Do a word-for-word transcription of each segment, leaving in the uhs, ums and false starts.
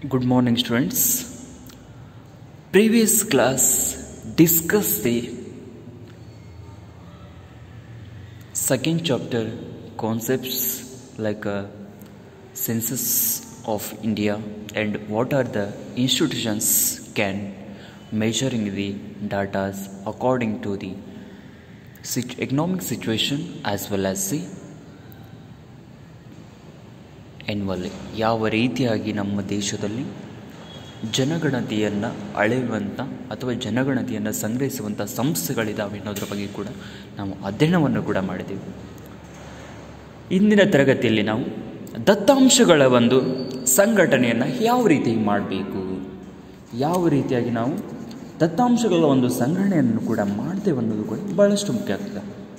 Good morning, students. Previous class discussed the second chapter concepts like a census of India and what are the institutions can measuring the data according to the economic situation as well as the ಎನ್ನುವಲ್ಲಿ ಯಾವ ರೀತಿಯಾಗಿ ನಮ್ಮ ದೇಶದಲ್ಲಿ ಜನಗಣತಿಯನ್ನು ಅಳೆಯುವಂಥ ಅಥವಾ ಜನಗಣತಿಯನ್ನು ಸಂಗ್ರಹಿಸುವಂಥ ಸಂಸ್ಥೆಗಳಿದ್ದಾವೆ ಅನ್ನೋದ್ರ ಬಗ್ಗೆ ಕೂಡ ನಾವು ಅಧ್ಯಯನವನ್ನು ಕೂಡ ಮಾಡಿದ್ದೀವಿ. ಇಂದಿನ ತರಗತಿಯಲ್ಲಿ ನಾವು ದತ್ತಾಂಶಗಳ ಒಂದು ಸಂಘಟನೆಯನ್ನು ಯಾವ ರೀತಿ ಮಾಡಬೇಕು, ಯಾವ ರೀತಿಯಾಗಿ ನಾವು ದತ್ತಾಂಶಗಳ ಒಂದು ಸಂಗ್ರಹಣೆಯನ್ನು ಕೂಡ ಮಾಡ್ತೇವೆ ಅನ್ನೋದು ಕೂಡ ಬಹಳಷ್ಟು ಮುಖ್ಯ ಆಗ್ತದೆ.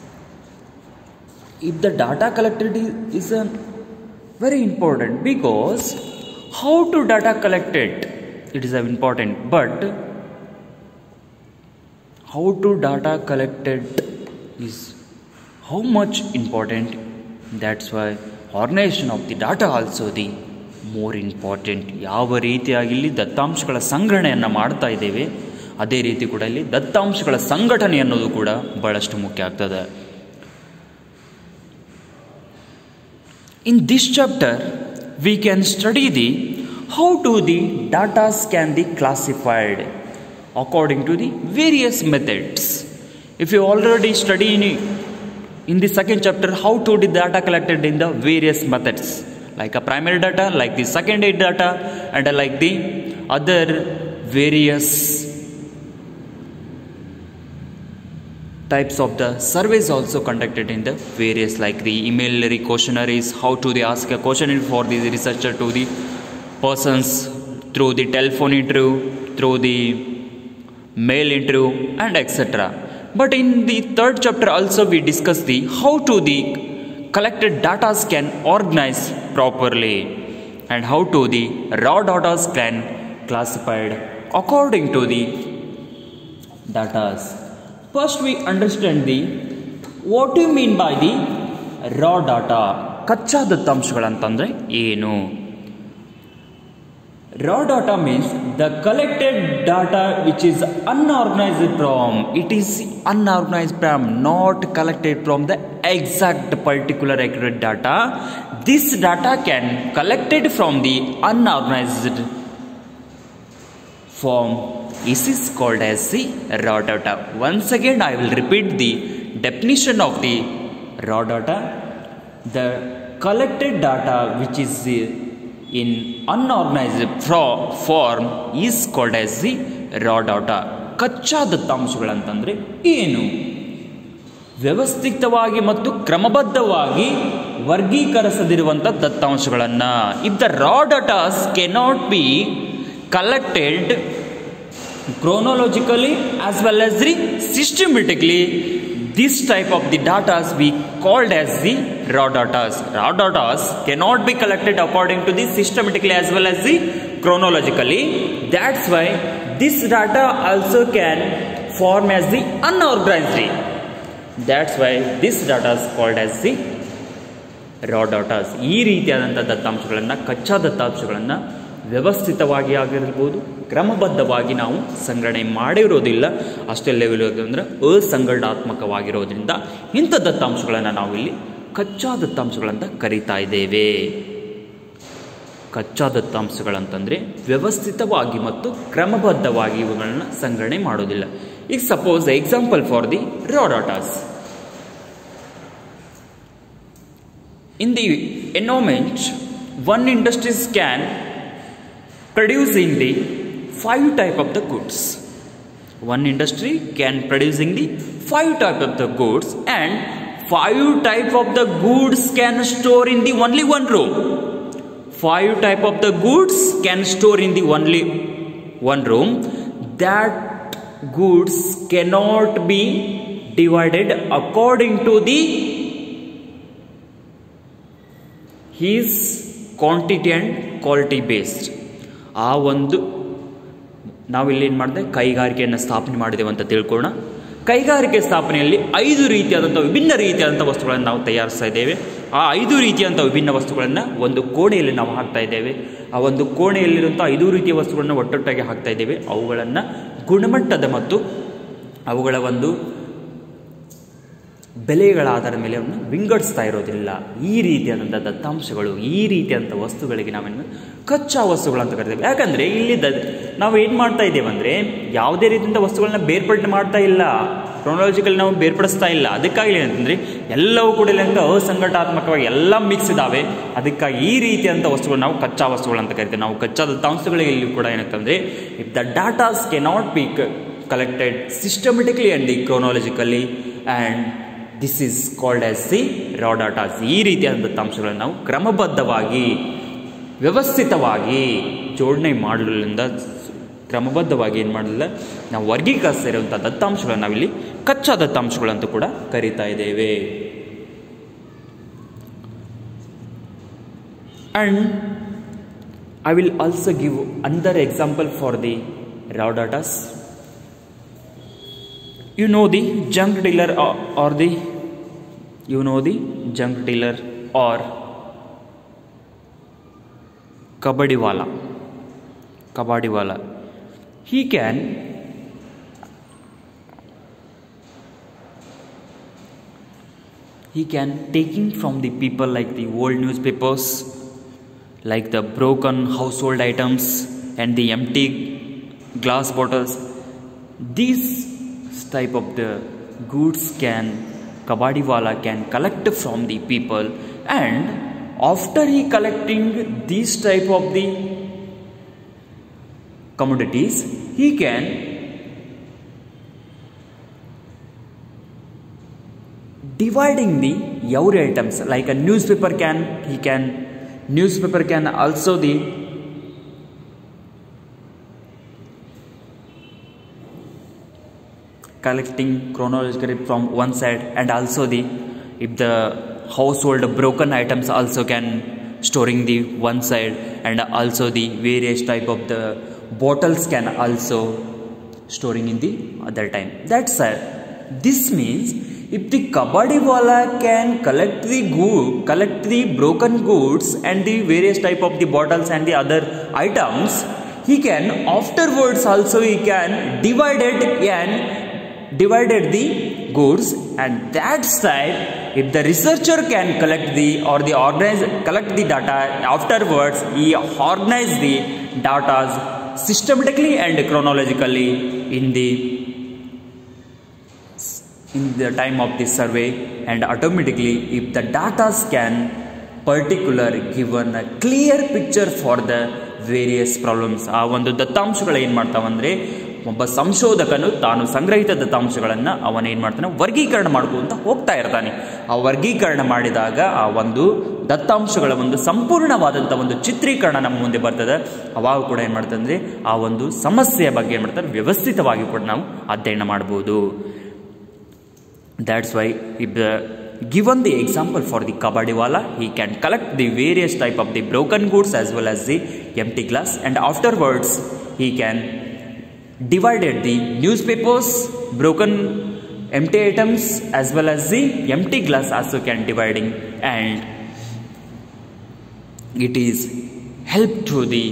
If the data collected is a very important because how to data collected it is important, but how to data collected is how much important. That's why organization of the data also the more important. ಯಾವ ರೀತಿಯಾಗಿ ಇಲ್ಲಿ ದತ್ತಾಂಶಗಳ ಸಂಗ್ರಹಣೆಯನ್ನು ಮಾಡ್ತಾ ಇದ್ದೇವೆ ಅದೇ ರೀತಿ ಕೂಡ ಇಲ್ಲಿ ದತ್ತಾಂಶಗಳ ಸಂಘಟನೆ ಅನ್ನೋದು ಕೂಡ ಬಹಳಷ್ಟು ಮುಖ್ಯ ಆಗ್ತದೆ. In this chapter, we can study the how to the data can be classified according to the various methods. If you already study in, in the second chapter how to the data collected in the various methods, like a primary data, like the secondary data, and like the other various types of the surveys also conducted in the various, like the email questionnaires, how to they ask a question for the researcher to the persons through the telephone interview, through the mail interview, and et cetera. But in the third chapter also we discuss the how to the collected data can organize properly and how to the raw data can classified according to the data. First we understand the what do you mean by the raw data. ಕಚ್ಚಾ ದತ್ತಾಂಶಗಳು ಅಂತಂದ್ರೆ ಏನು? Raw data means the collected data which is unorganized from, it is unorganized from, not collected from the exact particular accurate data. This data can collected from the unorganized form. This is called as the raw data. Once again I will repeat the definition of the raw data. The collected data which is in unorganized form is called as the raw data. ಕಚ್ಚಾ ದತ್ತಾಂಶಗಳು ಅಂತಂದ್ರೆ ಏನು? ವ್ಯವಸ್ಥಿತವಾಗಿ ಮತ್ತು ಕ್ರಮಬದ್ಧವಾಗಿ ವರ್ಗೀಕರಿಸದಿರುವಂಥ ದತ್ತಾಂಶಗಳನ್ನು. If the raw data cannot be collected chronologically as well as the systematically, this type of the data we called as the raw data. Raw data cannot be collected according to the systematically as well as the chronologically. That's why this data also can form as the unorganized. That's why this data is called as the raw data. ಈ ರೀತಿಯಾದಂಥ ದತ್ತಾಂಶಗಳನ್ನು, ಕಚ್ಚಾ ದತ್ತಾಂಶಗಳನ್ನು ವ್ಯವಸ್ಥಿತವಾಗಿ ಆಗಿರ್ಬೋದು, ಕ್ರಮಬದ್ಧವಾಗಿ ನಾವು ಸಂಗ್ರಹಣೆ ಮಾಡಿರೋದಿಲ್ಲ, ಅಷ್ಟೇ ಲೆವೆಲ್ ಅಂದರೆ ಅಸಂಘಟನಾತ್ಮಕವಾಗಿರೋದ್ರಿಂದ ಇಂಥ ದತ್ತಾಂಶಗಳನ್ನು ನಾವು ಇಲ್ಲಿ ಕಚ್ಚಾ ದತ್ತಾಂಶಗಳಂತ ಕರೀತಾ ಇದ್ದೇವೆ. ಕಚ್ಚಾ ದತ್ತಾಂಶಗಳಂತಂದರೆ ವ್ಯವಸ್ಥಿತವಾಗಿ ಮತ್ತು ಕ್ರಮಬದ್ಧವಾಗಿ ಇವುಗಳನ್ನ ಸಂಗ್ರಹಣೆ ಮಾಡೋದಿಲ್ಲ. ಈಗ suppose example for the raw datas. In the environment, one industries can producing the five type of the goods. One industry can producing the five type of the goods, and five type of the goods can store in the only one room. Five type of the goods can store in the only one room. That goods cannot be divided according to the his quantity and quality based. ಆ ಒಂದು ನಾವಿಲ್ಲಿ ಏನು ಮಾಡಿದೆ, ಕೈಗಾರಿಕೆಯನ್ನು ಸ್ಥಾಪನೆ ಮಾಡಿದೆವು ಅಂತ ತಿಳ್ಕೊಳ್ಳೋಣ. ಕೈಗಾರಿಕೆ ಸ್ಥಾಪನೆಯಲ್ಲಿ ಐದು ರೀತಿಯಾದಂಥ ವಿಭಿನ್ನ ರೀತಿಯಾದಂಥ ವಸ್ತುಗಳನ್ನು ನಾವು ತಯಾರಿಸ್ತಾ ಇದ್ದೇವೆ. ಆ ಐದು ರೀತಿಯಂಥ ವಿಭಿನ್ನ ವಸ್ತುಗಳನ್ನು ಒಂದು ಕೋಣೆಯಲ್ಲಿ ನಾವು ಹಾಕ್ತಾ ಇದ್ದೇವೆ. ಆ ಒಂದು ಕೋಣೆಯಲ್ಲಿರುವಂಥ ಐದು ರೀತಿಯ ವಸ್ತುಗಳನ್ನು ಒಟ್ಟೊಟ್ಟಾಗಿ ಹಾಕ್ತಾ ಇದ್ದೇವೆ. ಅವುಗಳನ್ನು ಗುಣಮಟ್ಟದ ಮತ್ತು ಅವುಗಳ ಒಂದು ಬೆಲೆಗಳ ಆಧಾರದ ಮೇಲೆ ಅವನ್ನು ವಿಂಗಡಿಸ್ತಾ ಇರೋದಿಲ್ಲ. ಈ ರೀತಿಯಾದಂಥ ದತ್ತಾಂಶಗಳು, ಈ ರೀತಿಯಂಥ ವಸ್ತುಗಳಿಗೆ ನಾವೇನು ಕಚ್ಚಾ ವಸ್ತುಗಳು ಅಂತ ಕರಿತೇವೆ. ಯಾಕಂದರೆ ಇಲ್ಲಿ ದ ನಾವು ಏನು ಮಾಡ್ತಾ ಇದ್ದೇವೆ ಅಂದರೆ ಯಾವುದೇ ರೀತಿಯಿಂದ ವಸ್ತುಗಳನ್ನ ಬೇರ್ಪಟ್ಟು ಮಾಡ್ತಾ ಇಲ್ಲ, ಕ್ರೊನಾಲಜಿಕಲ್ ನಾವು ಬೇರ್ಪಡಿಸ್ತಾ ಇಲ್ಲ. ಅದಕ್ಕಾಗಿ ಏನಂತಂದರೆ ಎಲ್ಲವೂ ಕೂಡ ಅಂತ ಅಸಂಘಟಾತ್ಮಕವಾಗಿ ಎಲ್ಲ ಮಿಕ್ಸ್ ಇದ್ದಾವೆ. ಅದಕ್ಕಾಗಿ ಈ ರೀತಿಯಂಥ ವಸ್ತುಗಳು ನಾವು ಕಚ್ಚಾ ವಸ್ತುಗಳು ಅಂತ ಕರಿತೇವೆ. ನಾವು ಕಚ್ಚಾ ದತ್ತಾಂಶಗಳಿಗೆ ಇಲ್ಲಿ ಕೂಡ ಏನಂತಂದರೆ if the datas cannot be collected systematically and the chronologically and this is called as the raw datas. ಈ ರೀತಿಯಾದ ದತ್ತಾಂಶಗಳನ್ನು ನಾವು ಕ್ರಮಬದ್ಧವಾಗಿ ವ್ಯವಸ್ಥಿತವಾಗಿ ಜೋಡಣೆ ಮಾಡಲಿಂದ ಕ್ರಮಬದ್ಧವಾಗಿ ಏನು ಮಾಡಲಿಲ್ಲ ನಾವು ವರ್ಗೀಕರಿಸಿರುವಂಥ ದತ್ತಾಂಶಗಳನ್ನು ನಾವಿಲ್ಲಿ ಕಚ್ಚಾ ದತ್ತಾಂಶಗಳು ಅಂತ ಕೂಡ ಕರೀತಾ ಇದ್ದೇವೆ. And I will also give another example for the raw data. You know the junk dealer or, or the you know the junk dealer or kabadiwala kabadiwala he can he can taking from the people like the old newspapers, like the broken household items and the empty glass bottles. These type of the goods can kabadiwala can collect from the people, and after he collecting these type of the commodities, he can dividing the every items like a newspaper can he can newspaper can also the collecting chronologically from one side, and also the if the household broken items also can storing the one side, and also the various type of the bottles can also storing in the other time. That's it. This means if the kabadiwala can collect the good collect the broken goods and the various type of the bottles and the other items, he can afterwards also he can divide it and divided the goods, and that side if the researcher can collect the or the organize collect the data, afterwards he organize the data systematically and chronologically in the in the time of the survey, and automatically if the data can particular given a clear picture for the various problems. ಆ ಒಂದು ದತ್ತಾಂಶಗಳು ಏನು ಮಾಡ್ತಾವಂದರೆ ಒಬ್ಬ ಸಂಶೋಧಕನು ತಾನು ಸಂಗ್ರಹಿತ ದತ್ತಾಂಶಗಳನ್ನು ಅವನೇನು ಮಾಡ್ತಾನೆ ವರ್ಗೀಕರಣ ಮಾಡ್ಕೊಂತ ಹೋಗ್ತಾ ಇರ್ತಾನೆ. ಆ ವರ್ಗೀಕರಣ ಮಾಡಿದಾಗ ಆ ಒಂದು ದತ್ತಾಂಶಗಳ ಒಂದು ಸಂಪೂರ್ಣವಾದಂಥ ಒಂದು ಚಿತ್ರೀಕರಣ ನಮ್ಮ ಮುಂದೆ ಬರ್ತದೆ. ಅವಾಗ ಕೂಡ ಏನು ಮಾಡ್ತದೆ ಅಂದರೆ ಆ ಒಂದು ಸಮಸ್ಯೆಯ ಬಗ್ಗೆ ಏನು ಮಾಡ್ತಾರೆ ವ್ಯವಸ್ಥಿತವಾಗಿ ಕೂಡ ನಾವು ಅಧ್ಯಯನ ಮಾಡ್ಬೋದು. That's why if the given the example for the kabadiwala, he can collect the various type of the broken goods as well as the empty glass, and afterwards he can divided the newspapers, broken empty items as well as the empty glass also can dividing, and it is help to the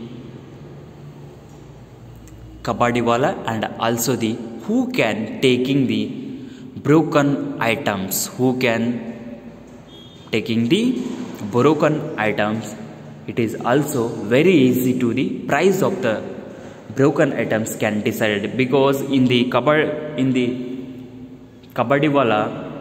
kabadiwala and also the who can taking the broken items who can taking the broken items. It is also very easy to the price of the broken items can decide, because in the kabad in the kabadiwala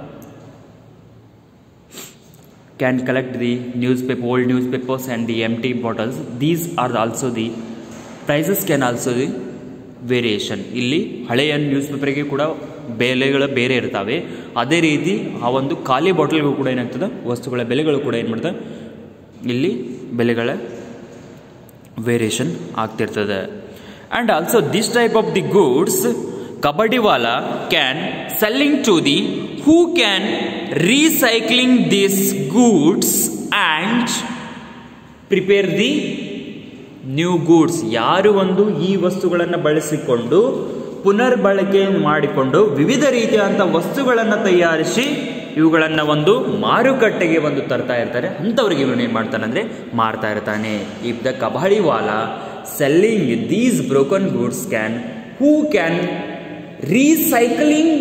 can collect the newspaper old newspapers and the empty bottles. These are also the prices can also the variation. ಇಲ್ಲಿ ಹಳೆಯ news ಪೇಪರ್ಗೆ ಕೂಡ ಬೆಲೆಗಳು ಬೇರೆ ಇರ್ತವೆ. ಅದೇ ರೀತಿ ಆ ಒಂದು ಖಾಲಿ ಬಾಟಲ್ಗೂ ಕೂಡ ಏನಾಗ್ತದೆ ವಸ್ತುಗಳ ಬೆಲೆಗಳು ಕೂಡ ಏನು ಮಾಡ್ತದೆ ಇಲ್ಲಿ ಬೆಲೆಗಳ ವೇರಿಯೇಷನ್ ಆಗ್ತಿರ್ತದೆ. And also this type of the goods kabadiwala can selling to the who can recycling these goods and prepare the new goods. ಯಾರು ಒಂದು ಈ ವಸ್ತುಗಳನ್ನು ಬಳಸಿಕೊಂಡು ಪುನರ್ಬಳಕೆ ಮಾಡಿಕೊಂಡು ವಿವಿಧ ರೀತಿಯಾದಂಥ ವಸ್ತುಗಳನ್ನು ತಯಾರಿಸಿ ಇವುಗಳನ್ನು ಒಂದು ಮಾರುಕಟ್ಟೆಗೆ ಒಂದು ತರ್ತಾ ಇರ್ತಾರೆ. ಅಂಥವ್ರಿಗೆ ಇವನು ಏನು ಮಾಡ್ತಾನೆ ಅಂದರೆ ಮಾರ್ತಾ ಇರ್ತಾನೆ. If the kabadiwala selling these broken goods can who can recycling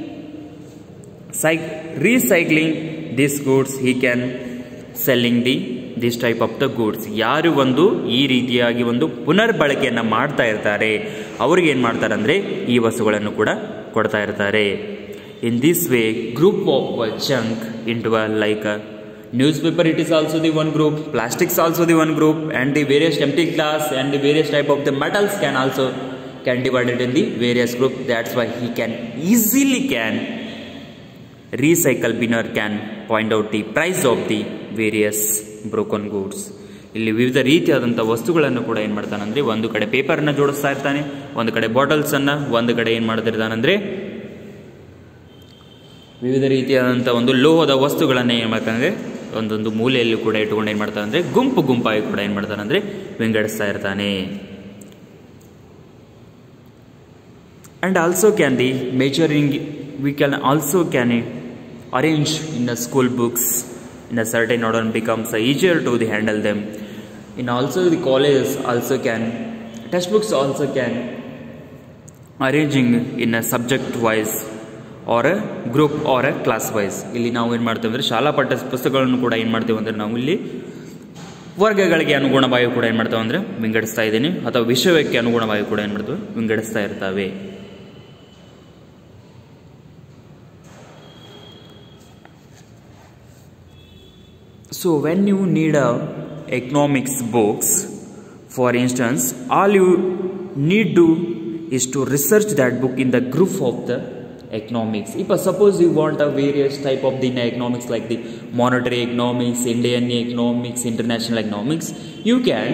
cyc recycling this goods he can selling the this type of the goods. ಯಾರು ಒಂದು ಈ ರೀತಿಯಾಗಿ ಒಂದು ಪುನರ್ಬಳಕೆಯನ್ನು ಮಾಡ್ತಾ ಇರ್ತಾರೆ ಅವ್ರಿಗೆ ಏನು ಮಾಡ್ತಾರೆ ಅಂದರೆ ಈ ವಸ್ತುಗಳನ್ನು ಕೂಡ ಕೊಡ್ತಾ ಇರ್ತಾರೆ. In this way group of junk into a like a newspaper, it is also the one group, plastics also the one group, and the various empty glass and the various type of the metals can also can divided in the various group. That's why he can easily can recycle binner can point out the price of the various broken goods. ಇಲ್ಲಿ ವಿವಿಧ ರೀತಿಯಾದಂಥ ವಸ್ತುಗಳನ್ನು ಕೂಡ ಏನು ಮಾಡ್ತಾನಂದರೆ ಒಂದು ಕಡೆ ಪೇಪರ್ನ ಜೋಡಿಸ್ತಾ ಇರ್ತಾನೆ, ಒಂದು ಕಡೆ ಬಾಟಲ್ಸನ್ನು, ಒಂದು ಕಡೆ ಏನು ಮಾಡ್ತಿರ್ತಾನಂದರೆ ವಿವಿಧ ರೀತಿಯಾದಂಥ ಒಂದು ಲೋಹದ ವಸ್ತುಗಳನ್ನು ಏನು ಮಾಡ್ತಾನಂದರೆ ಒಂದೊಂದು ಮೂಲೆಯಲ್ಲಿ ಕೂಡ ಇಟ್ಕೊಂಡು ಏನು ಮಾಡ್ತಾನೆ ಅಂದರೆ ಗುಂಪು ಗುಂಪಾಗಿ ಕೂಡ ಏನು ಮಾಡ್ತಾನೆ ಅಂದರೆ ವಿಂಗಡಿಸ್ತಾ ಇರ್ತಾನೆ. And also can the measuring we can also can arrange in the school books in a certain order becomes easier to the handle them. In also the colleges also can textbooks also can arranging in a subject wise or a group or a class wise. ಇಲ್ಲಿ ನಾವು ಏನು ಮಾಡ್ತೇವೆ ಅಂದರೆ ಶಾಲಾ ಪಠ್ಯ ಪುಸ್ತಕಗಳನ್ನು ಕೂಡ ಏನು ಮಾಡ್ತೇವೆ ಅಂದರೆ ನಾವು ಇಲ್ಲಿ ವರ್ಗಗಳಿಗೆ ಅನುಗುಣವಾಗಿ ಕೂಡ ಏನು ಮಾಡ್ತೇವೆ ಅಂದರೆ ವಿಂಗಡಿಸ್ತಾ ಇದ್ದೀನಿ, ಅಥವಾ ವಿಷಯಕ್ಕೆ ಅನುಗುಣವಾಗಿ ಕೂಡ ಏನು ಮಾಡ್ತೇವೆ ವಿಂಗಡಿಸ್ತಾ ಇರ್ತವೆ. So when you need a economics books, for instance, all you need to is to research that book in the group of the economics. If uh, suppose you want a various type of the economics like the monetary economics, Indian economics, international economics, you can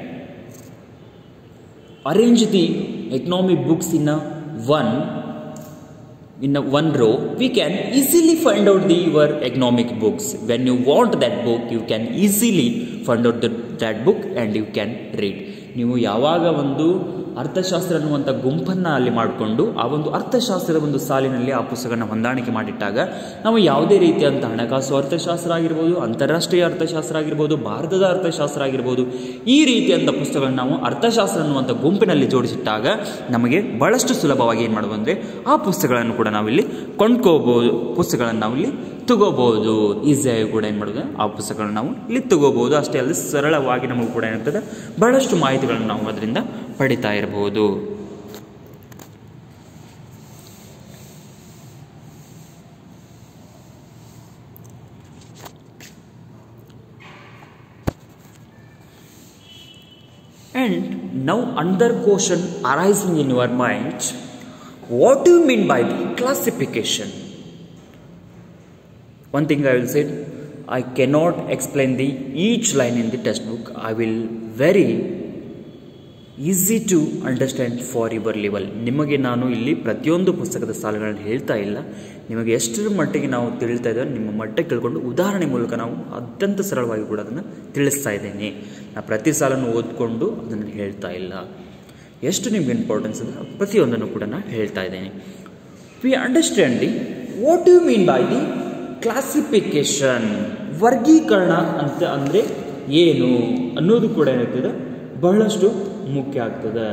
arrange the economic books in a one in a one row. We can easily find out the your economic books. When you want that book, you can easily find out the, that book and you can read. ನೀವು ಯಾವಾಗ ಒಂದು ಅರ್ಥಶಾಸ್ತ್ರ ಅನ್ನುವಂಥ ಗುಂಪನ್ನು ಅಲ್ಲಿ ಮಾಡಿಕೊಂಡು ಆ ಒಂದು ಅರ್ಥಶಾಸ್ತ್ರದ ಒಂದು ಸಾಲಿನಲ್ಲಿ ಆ ಪುಸ್ತಕನ ಹೊಂದಾಣಿಕೆ ಮಾಡಿಟ್ಟಾಗ ನಾವು ಯಾವುದೇ ರೀತಿಯಂಥ ಹಣಕಾಸು ಅರ್ಥಶಾಸ್ತ್ರ ಆಗಿರ್ಬೋದು, ಅಂತಾರಾಷ್ಟ್ರೀಯ ಅರ್ಥಶಾಸ್ತ್ರ ಆಗಿರ್ಬೋದು, ಭಾರತದ ಅರ್ಥಶಾಸ್ತ್ರ ಆಗಿರ್ಬೋದು, ಈ ರೀತಿಯಂಥ ಪುಸ್ತಕಗಳನ್ನ ನಾವು ಅರ್ಥಶಾಸ್ತ್ರ ಅನ್ನುವಂಥ ಗುಂಪಿನಲ್ಲಿ ಜೋಡಿಸಿಟ್ಟಾಗ ನಮಗೆ ಬಹಳಷ್ಟು ಸುಲಭವಾಗಿ ಏನು ಮಾಡ್ಬೋದು ಅಂದರೆ ಆ ಪುಸ್ತಕಗಳನ್ನು ಕೂಡ ನಾವಿಲ್ಲಿ ಕೊಂಡ್ಕೋಬೋದು, ಪುಸ್ತಕಗಳನ್ನು ನಾವಿಲ್ಲಿ ತಗೋಬಹುದು. ಈಸಿಯಾಗಿ ಕೂಡ ಏನು ಮಾಡೋದು ಆ ಪುಸ್ತಕಗಳನ್ನು ನಾವು ಇಲ್ಲಿ ತಗೋಬಹುದು. ಅಷ್ಟೇ ಅಲ್ಲದೆ ಸರಳವಾಗಿ ನಮಗೂ ಕೂಡ ಏನಾಗ್ತದೆ ಬಹಳಷ್ಟು ಮಾಹಿತಿಗಳನ್ನು ನಾವು ಅದರಿಂದ ಪಡಿತಾ ಇರಬಹುದು. And now another question arising in your mind, what do you mean by the classification? One thing I will say, I cannot explain the each line in the textbook. I will very easy to understand for your level. ನಿಮಗೆ ನಾನು ಇಲ್ಲಿ ಪ್ರತಿಯೊಂದು ಪುಸ್ತಕದ ಸಾಲುಗಳನ್ನು ಹೇಳ್ತಾ ಇಲ್ಲ, ನಿಮಗೆ ಎಷ್ಟರ ಮಟ್ಟಿಗೆ ನಾವು ತಿಳಿತಾ ಇದ್ದೇವೆ ನಿಮ್ಮ ಮಟ್ಟಕ್ಕೆ ತಿಳ್ಕೊಂಡು ಉದಾಹರಣೆ ಮೂಲಕ ನಾವು ಅತ್ಯಂತ ಸರಳವಾಗಿ ಕೂಡ ಅದನ್ನು ತಿಳಿಸ್ತಾ ಇದ್ದೇನೆ. ನಾನು ಪ್ರತಿ ಸಾಲನ್ನು ಓದ್ಕೊಂಡು ಅದನ್ನು ಹೇಳ್ತಾ ಇಲ್ಲ. ಎಷ್ಟು ನಿಮ್ಗೆ ಇಂಪಾರ್ಟೆನ್ಸ್ ಅಂದರೆ ಪ್ರತಿಯೊಂದನ್ನು ಕೂಡ ನಾನು ಹೇಳ್ತಾ ಇದ್ದೇನೆ. We understand the what you mean by the classification. ವರ್ಗೀಕರಣ ಅಂತ ಅಂದರೆ ಏನು ಅನ್ನೋದು ಕೂಡ ಏನಾಗ್ತದೆ ಬಹಳಷ್ಟು ಮುಖ್ಯ ಆಗ್ತದೆ.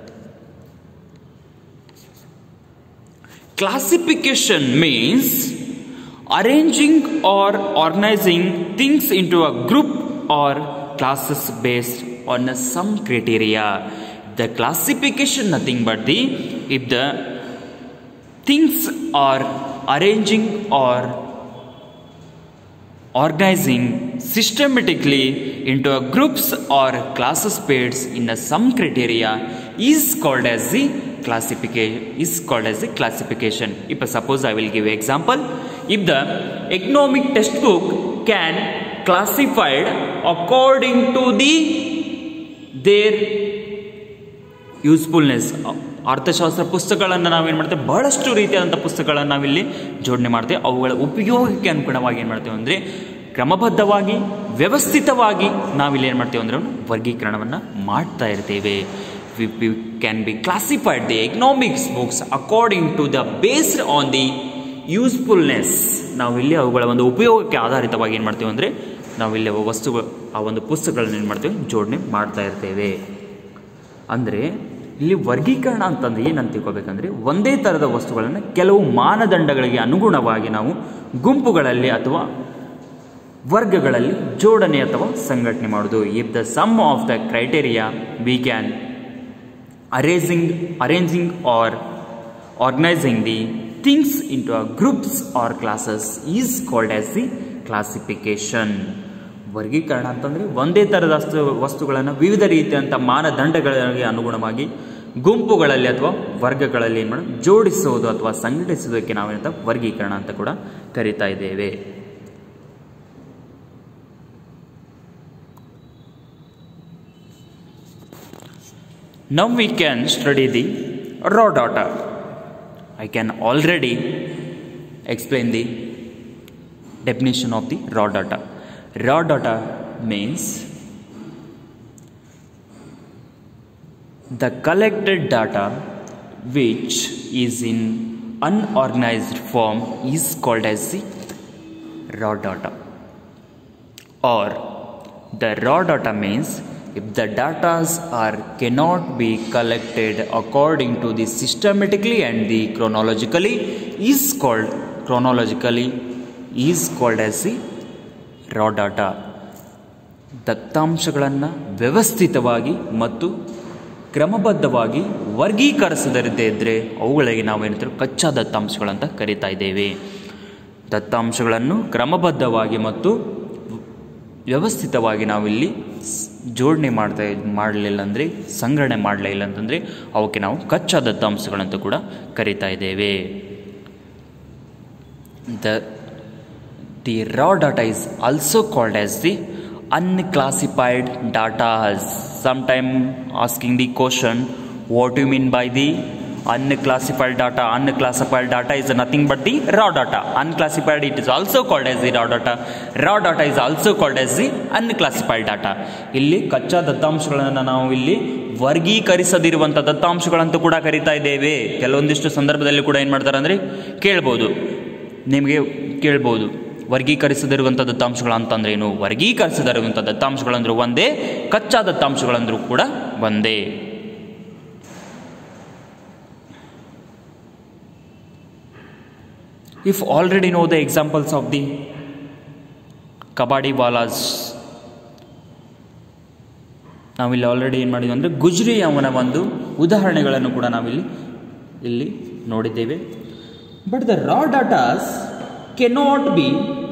Classification means arranging or organizing things into a group or classes based on a some criteria. The classification nothing but the if the things are arranging or organizing systematically into a groups or classes based in a some criteria is called as the classification is called as the classification. If suppose I will give example, if the economic textbook can classified according to the their usefulness. ಅರ್ಥಶಾಸ್ತ್ರ ಪುಸ್ತಕಗಳನ್ನು ನಾವೇನು ಮಾಡ್ತೇವೆ ಬಹಳಷ್ಟು ರೀತಿಯಾದಂಥ ಪುಸ್ತಕಗಳನ್ನು ನಾವಿಲ್ಲಿ ಜೋಡಣೆ ಮಾಡ್ತೇವೆ. ಅವುಗಳ ಉಪಯೋಗಕ್ಕೆ ಅನುಗುಣವಾಗಿ ಏನು ಮಾಡ್ತೇವೆ ಅಂದರೆ ಕ್ರಮಬದ್ಧವಾಗಿ ವ್ಯವಸ್ಥಿತವಾಗಿ ನಾವಿಲ್ಲಿ ಏನು ಮಾಡ್ತೇವೆ ಅಂದರೆ ವರ್ಗೀಕರಣವನ್ನು ಮಾಡ್ತಾ ಇರ್ತೇವೆ. We we can be classified the economics books according to the based on the usefulness, ನಾವಿಲ್ಲಿ ಅವುಗಳ ಒಂದು ಉಪಯೋಗಕ್ಕೆ ಆಧಾರಿತವಾಗಿ ಏನು ಮಾಡ್ತೀವಿ ಅಂದರೆ ನಾವಿಲ್ಲಿ ವಸ್ತುಗಳು ಆ ಒಂದು ಪುಸ್ತಕಗಳನ್ನ ಏನು ಮಾಡ್ತೀವಿ ಜೋಡಣೆ ಮಾಡ್ತಾ ಇರ್ತೇವೆ. ಅಂದರೆ ಇಲ್ಲಿ ವರ್ಗೀಕರಣ ಅಂತಂದ್ರೆ ಏನಂತ ತಿಳ್ಕೊಬೇಕಂದ್ರೆ ಒಂದೇ ಥರದ ವಸ್ತುಗಳನ್ನು ಕೆಲವು ಮಾನದಂಡಗಳಿಗೆ ಅನುಗುಣವಾಗಿ ನಾವು ಗುಂಪುಗಳಲ್ಲಿ ಅಥವಾ ವರ್ಗಗಳಲ್ಲಿ ಜೋಡಣೆ ಅಥವಾ ಸಂಘಟನೆ ಮಾಡೋದು. If the some of the criteria we can arranging arranging or organizing the things into a groups or classes is called as the classification. ವರ್ಗೀಕರಣ ಅಂತಂದರೆ ಒಂದೇ ಥರದ ವಸ್ತು ವಸ್ತುಗಳನ್ನು ವಿವಿಧ ರೀತಿಯಂಥ ಮಾನದಂಡಗಳಿಗೆ ಅನುಗುಣವಾಗಿ ಗುಂಪುಗಳಲ್ಲಿ ಅಥವಾ ವರ್ಗಗಳಲ್ಲಿ ಏನು ಮಾಡೋದು ಜೋಡಿಸುವುದು ಅಥವಾ ಸಂಘಟಿಸುವುದಕ್ಕೆ ನಾವೇನಂತ ವರ್ಗೀಕರಣ ಅಂತ ಕೂಡ ಕರಿತಾ ಇದ್ದೇವೆ. Now we can study the raw data. I can already explain the definition of the raw data. Raw data means the collected data which is in unorganized form is called as the raw data. Or the raw data means if the data are cannot be collected according to the systematically and the chronologically is called chronologically is called as the raw data. ದತ್ತಾಂಶಗಳನ್ನು ವ್ಯವಸ್ಥಿತವಾಗಿ ಮತ್ತು ಕ್ರಮಬದ್ಧವಾಗಿ ವರ್ಗೀಕರಿಸದಿರದೇ ಇದ್ದರೆ ಅವುಗಳಿಗೆ ನಾವೇನಂತಾರೆ ಕಚ್ಚಾ ದತ್ತಾಂಶಗಳಂತ ಕರೀತಾ ಇದ್ದೇವೆ. ದತ್ತಾಂಶಗಳನ್ನು ಕ್ರಮಬದ್ಧವಾಗಿ ಮತ್ತು ವ್ಯವಸ್ಥಿತವಾಗಿ ನಾವಿಲ್ಲಿ ಜೋಡಣೆ ಮಾಡ್ತಾ ಮಾಡಲಿಲ್ಲ ಅಂದರೆ ಸಂಗ್ರಹಣೆ ಮಾಡಲಿಲ್ಲ ಅಂತಂದರೆ ಅವಕ್ಕೆ ನಾವು ಕಚ್ಚಾ ದತ್ತಾಂಶಗಳಂತ ಕೂಡ ಕರೀತಾ ಇದ್ದೇವೆ. The the raw data is also called as the unclassified datas. Some time asking the question what you mean by the unclassified data. Unclassified data is nothing but the raw data. Unclassified, it is also called as the raw data. Raw data is also called as the unclassified data. ಇಲ್ಲಿ ಕಚ್ಚಾ ದತ್ತಾಂಶಗಳನ್ನು ನಾವು ಇಲ್ಲಿ ವರ್ಗೀಕರಿಸದಿರುವಂಥ ದತ್ತಾಂಶಗಳಂತೂ ಕೂಡ ಕರಿತಾ ಇದ್ದೇವೆ. ಕೆಲವೊಂದಿಷ್ಟು ಸಂದರ್ಭದಲ್ಲಿ ಕೂಡ ಏನು ಮಾಡ್ತಾರೆ ಅಂದರೆ ಕೇಳ್ಬೋದು, ನಿಮಗೆ ಕೇಳ್ಬೋದು ವರ್ಗೀಕರಿಸದಿರುವಂಥ ದತ್ತಾಂಶಗಳು ಅಂತಂದ್ರೆ ಏನು. ವರ್ಗೀಕರಿಸದಿರುವಂಥ ದತ್ತಾಂಶಗಳಂದ್ರೂ ಒಂದೇ, ಕಚ್ಚಾ ದತ್ತಾಂಶಗಳಂದ್ರೂ ಕೂಡ ಒಂದೇ. If already know the examples of the kabaddi ವಾಲಾಸ್, ನಾವಿಲ್ಲಿ ಆಲ್ರೆಡಿ ಏನು ಮಾಡಿದ್ವಿ ಅಂದರೆ ಗುಜ್ರಿ ಅವನ ಒಂದು ಉದಾಹರಣೆಗಳನ್ನು ಕೂಡ ನಾವಿಲ್ಲಿ ಇಲ್ಲಿ ನೋಡಿದ್ದೇವೆ. But the raw datas cannot be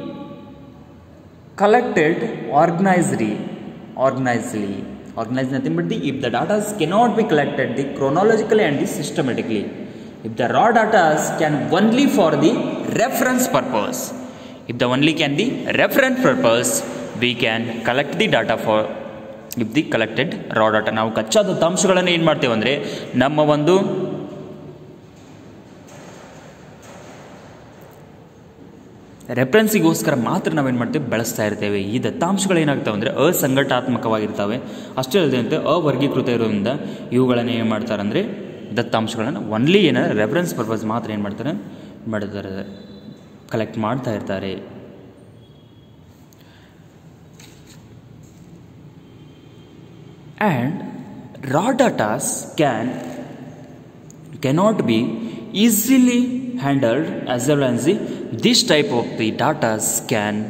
collected organizely organizely organize nothing but the if the datas cannot be collected the chronologically and the systematically. If the raw data can only for the reference purpose, if the only can the reference purpose, we can collect the data for if the collected raw data. ನಾವು ಕಚ್ಚಾ ದತ್ತಾಂಶಗಳನ್ನು ಏನು ಮಾಡ್ತೇವೆ ಅಂದರೆ ನಮ್ಮ ಒಂದು ರೆಫರೆನ್ಸಿಗೋಸ್ಕರ ಮಾತ್ರ ನಾವೇನು ಮಾಡ್ತೇವೆ ಬಳಸ್ತಾ ಇರ್ತೇವೆ. ಈ ದತ್ತಾಂಶಗಳು ಏನಾಗ್ತವೆ ಅಂದರೆ ಅಸಂಘಟಾತ್ಮಕವಾಗಿರ್ತವೆ. ಅಷ್ಟೇ ಅಲ್ಲದೆ ಅವರ್ಗೀಕೃತ ಇರೋದ್ರಿಂದ ಇವುಗಳನ್ನು ಏನು ಮಾಡ್ತಾರೆ ಅಂದರೆ ದತ್ತಾಂಶಗಳನ್ನು ಒನ್ಲಿ ಏನಾರ ರೆಫರೆನ್ಸ್ ಪರ್ಪಸ್ ಮಾತ್ರ ಏನು ಮಾಡ್ತಾರೆ ಮಾಡ್ತಾರೆ ಕಲೆಕ್ಟ್ ಮಾಡ್ತಾ ಇರ್ತಾರೆ. And raw datas can cannot be easily handled as well as the this type of the datas can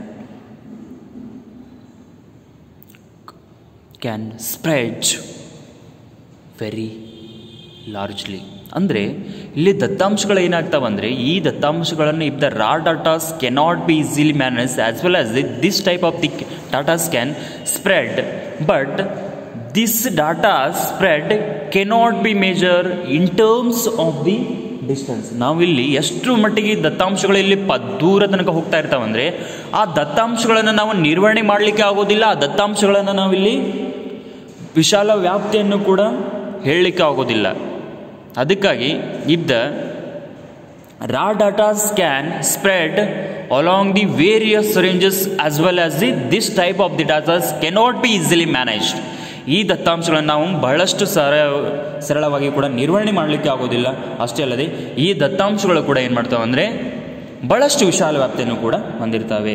can spread very largely. ಅಂದರೆ ಇಲ್ಲಿ ದತ್ತಾಂಶಗಳು ಏನಾಗ್ತಾವೆ ಅಂದರೆ ಈ ದತ್ತಾಂಶಗಳನ್ನು if the raw datas cannot be easily manage as well as this type of the datas can spread, but this data spread cannot be major in terms of the distance. ನಾವಿಲ್ಲಿ ಎಷ್ಟು ಮಟ್ಟಿಗೆ ದತ್ತಾಂಶಗಳು ಇಲ್ಲಿ ಪ ದೂರ ತನಕ ಹೋಗ್ತಾ ಇರ್ತಾವೆ ಅಂದರೆ ಆ ದತ್ತಾಂಶಗಳನ್ನು ನಾವು ನಿರ್ವಹಣೆ ಮಾಡಲಿಕ್ಕೆ ಆಗೋದಿಲ್ಲ. ಆ ದತ್ತಾಂಶಗಳನ್ನು ನಾವಿಲ್ಲಿ ವಿಶಾಲ ವ್ಯಾಪ್ತಿಯನ್ನು ಕೂಡ ಹೇಳಲಿಕ್ಕೆ ಆಗೋದಿಲ್ಲ. ಅದಕ್ಕಾಗಿ if the raw datas can spread along the various ranges as well as the this type of the datas cannot be easily managed. ಈ ದತ್ತಾಂಶಗಳನ್ನು ನಾವು ಬಹಳಷ್ಟು ಸರ ಸರಳವಾಗಿ ಕೂಡ ನಿರ್ವಹಣೆ ಮಾಡಲಿಕ್ಕೆ ಆಗೋದಿಲ್ಲ. ಅಷ್ಟೇ ಅಲ್ಲದೆ ಈ ದತ್ತಾಂಶಗಳು ಕೂಡ ಏನು ಮಾಡ್ತಾವೆ ಅಂದರೆ ಬಹಳಷ್ಟು ವಿಶಾಲ ವ್ಯಾಪ್ತಿಯನ್ನು ಕೂಡ ಹೊಂದಿರ್ತವೆ.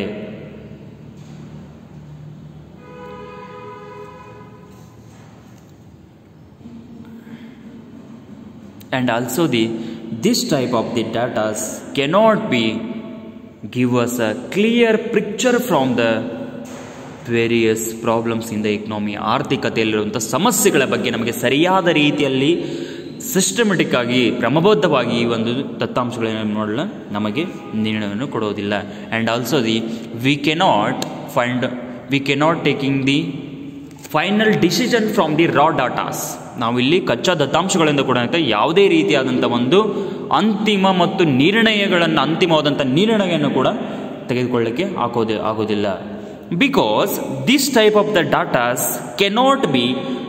And also the this type of the data cannot be give us a clear picture from the various problems in the economy. ಆರ್ಥಿಕತೆಯಲ್ಲಿರುವಂಥ ಸಮಸ್ಯೆಗಳ ಬಗ್ಗೆ ನಮಗೆ ಸರಿಯಾದ ರೀತಿಯಲ್ಲಿ ಸಿಸ್ಟಮೆಟಿಕ್ ಆಗಿ ಕ್ರಮಬದ್ಧವಾಗಿ ಈ ಒಂದು ದತ್ತಾಂಶಗಳನ್ನು ನೋಡಲು ನಮಗೆ ನಿರ್ಣಯವನ್ನು ಕೊಡೋದಿಲ್ಲ. And also the we cannot find we cannot taking the final decision from the raw datas. ನಾವಿಲ್ಲಿ ಕಚ್ಚಾ ದತ್ತಾಂಶಗಳಿಂದ ಕೂಡ ಯಾವುದೇ ರೀತಿಯಾದಂಥ ಒಂದು ಅಂತಿಮ ಮತ್ತು ನಿರ್ಣಯಗಳನ್ನು ಅಂತಿಮವಾದಂಥ ನಿರ್ಣಯವನ್ನು ಕೂಡ ತೆಗೆದುಕೊಳ್ಳಲಿಕ್ಕೆ ಹಾಕೋದೇ ಆಗೋದಿಲ್ಲ. Because this type of the datas cannot be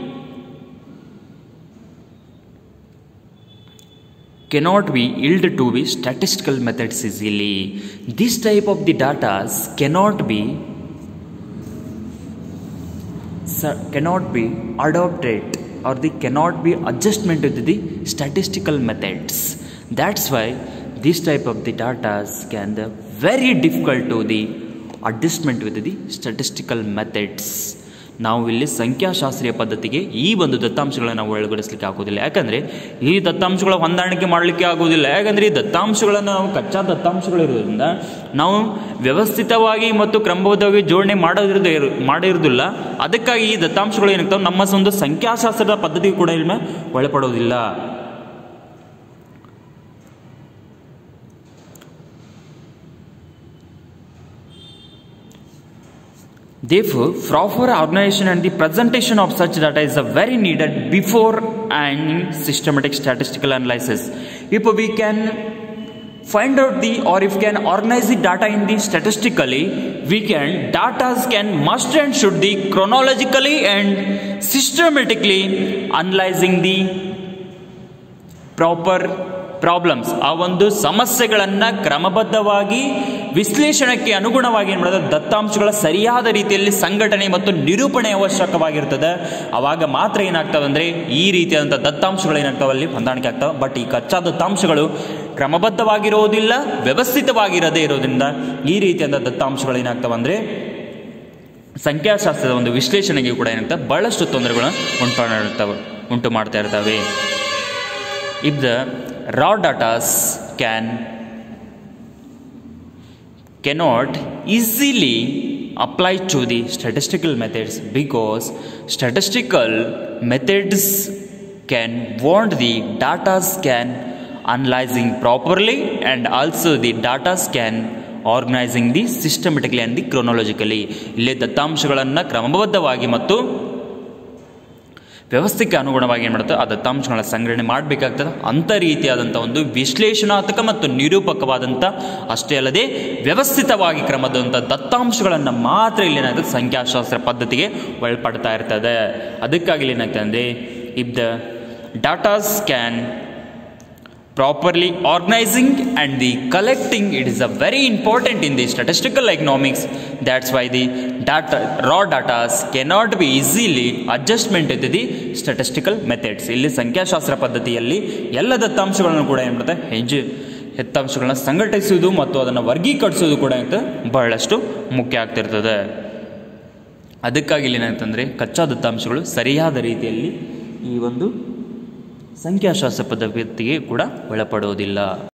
cannot be yield to be statistical methods easily. This type of the data cannot be cannot be adopted or they cannot be adjustment to the statistical methods. That's why this type of the data can be very difficult to the adjustment with the statistical methods. ನಾವು ಇಲ್ಲಿ ಸಂಖ್ಯಾಶಾಸ್ತ್ರೀಯ ಪದ್ಧತಿಗೆ ಈ ಒಂದು ದತ್ತಾಂಶಗಳನ್ನು ನಾವು ಒಳಗಡಿಸಲಿಕ್ಕೆ ಆಗೋದಿಲ್ಲ. ಯಾಕಂದರೆ ಈ ದತ್ತಾಂಶಗಳ ಹೊಂದಾಣಿಕೆ ಮಾಡಲಿಕ್ಕೆ ಆಗೋದಿಲ್ಲ. ಯಾಕಂದರೆ ಈ ದತ್ತಾಂಶಗಳನ್ನು ನಾವು ಕಚ್ಚಾ ದತ್ತಾಂಶಗಳಿರೋದ್ರಿಂದ ನಾವು ವ್ಯವಸ್ಥಿತವಾಗಿ ಮತ್ತು ಕ್ರಮಬದ್ಧವಾಗಿ ಜೋಡಣೆ ಮಾಡೋದಿರೋದು ಮಾಡಿರೋದಿಲ್ಲ. ಅದಕ್ಕಾಗಿ ಈ ದತ್ತಾಂಶಗಳು ಏನಾಗ್ತವೆ ನಮ್ಮ ಒಂದು ಸಂಖ್ಯಾಶಾಸ್ತ್ರದ ಪದ್ಧತಿಗೆ ಕೂಡ ಇಲ್ಲಿ ಒಳಪಡೋದಿಲ್ಲ. Therefore, proper organization and the presentation of such data is very needed before any systematic statistical analysis. If we can find out the or if we can organize the data in the statistically, we can data can must and should be chronologically and systematically analyzing the proper problems. ಆ ಒಂದು ಸಮಸ್ಯೆಗಳನ್ನು ಕ್ರಮಬದ್ಧವಾಗಿ ವಿಶ್ಲೇಷಣೆಗೆ ಅನುಗುಣವಾಗಿ ಏನು ಮಾಡೋದು ದತ್ತಾಂಶಗಳ ಸರಿಯಾದ ರೀತಿಯಲ್ಲಿ ಸಂಘಟನೆ ಮತ್ತು ನಿರೂಪಣೆ ಅವಶ್ಯಕವಾಗಿರ್ತದೆ. ಆವಾಗ ಮಾತ್ರ ಏನಾಗ್ತವೆ ಅಂದರೆ ಈ ರೀತಿಯಾದಂಥ ದತ್ತಾಂಶಗಳು ಏನಾಗ್ತವೆ ಅಲ್ಲಿ ಹೊಂದಾಣಿಕೆ ಆಗ್ತವೆ. ಬಟ್ ಈ ಕಚ್ಚಾ ದತ್ತಾಂಶಗಳು ಕ್ರಮಬದ್ಧವಾಗಿರೋದಿಲ್ಲ, ವ್ಯವಸ್ಥಿತವಾಗಿರದೇ ಇರೋದ್ರಿಂದ ಈ ರೀತಿಯಾದ ದತ್ತಾಂಶಗಳು ಏನಾಗ್ತವೆ ಅಂದರೆ ಸಂಖ್ಯಾಶಾಸ್ತ್ರದ ಒಂದು ವಿಶ್ಲೇಷಣೆಗೆ ಕೂಡ ಏನಾಗ್ತವೆ ಬಹಳಷ್ಟು ತೊಂದರೆಗಳನ್ನು ಉಂಟು ಮಾಡಿರ್ತವೆ ಉಂಟು ಮಾಡ್ತಾ ಇರ್ತವೆ. If the raw data can cannot easily apply to the statistical methods because statistical methods can want the data can analyzing properly and also the data can organizing the systematically and the chronologically. ಇಲ್ಲಿ ದತ್ತಾಂಶಗಳನ್ನು ಕ್ರಮಬದ್ಧವಾಗಿ ಮತ್ತು ವ್ಯವಸ್ಥೆಗೆ ಅನುಗುಣವಾಗಿ ಏನು ಮಾಡುತ್ತೆ ಆ ದತ್ತಾಂಶಗಳ ಸಂಗ್ರಹಣೆ ಮಾಡಬೇಕಾಗ್ತದೆ. ಅಂಥ ರೀತಿಯಾದಂಥ ಒಂದು ವಿಶ್ಲೇಷಣಾತ್ಮಕ ಮತ್ತು ನಿರೂಪಕವಾದಂಥ ಅಷ್ಟೇ ಅಲ್ಲದೆ ವ್ಯವಸ್ಥಿತವಾಗಿ ಕ್ರಮದಂಥ ದತ್ತಾಂಶಗಳನ್ನು ಮಾತ್ರ ಇಲ್ಲಿ ಏನಾಗ್ತದೆ ಸಂಖ್ಯಾಶಾಸ್ತ್ರ ಪದ್ಧತಿಗೆ ಒಳಪಡ್ತಾ ಇರ್ತದೆ. ಅದಕ್ಕಾಗಿ ಏನಾಗ್ತದೆ ಅಂದರೆ if the datas can properly organizing and the collecting, it is a very important in the statistical economics. That's why the data raw data cannot be easily adjustment to the statistical methods. ಇಲ್ಲಿ ಸಂಖ್ಯಾಶಾಸ್ತ್ರ ಪದ್ಧತಿಯಲ್ಲಿ ಎಲ್ಲ ದತ್ತಾಂಶಗಳನ್ನು ಕೂಡ ಏನು ಮಾಡುತ್ತೆ ಹೆಚ್ಚು ದತ್ತಾಂಶಗಳನ್ನ ಸಂಘಟಿಸುವುದು ಮತ್ತು ಅದನ್ನು ವರ್ಗೀಕರಿಸುವುದು ಕೂಡ ಅಂತ ಬಹಳಷ್ಟು ಮುಖ್ಯ ಆಗ್ತಿರ್ತದೆ. ಅದಕ್ಕಾಗಿ ಇಲ್ಲಿ ಏನಂತಂದರೆ ಕಚ್ಚಾ ದತ್ತಾಂಶಗಳು ಸರಿಯಾದ ರೀತಿಯಲ್ಲಿ ಈ ಒಂದು ಸಂಖ್ಯಾಶಾಸ್ತ್ರ ಪದ್ಧತಿಗೆ ಕೂಡ ಒಳಪಡುವುದಿಲ್ಲ.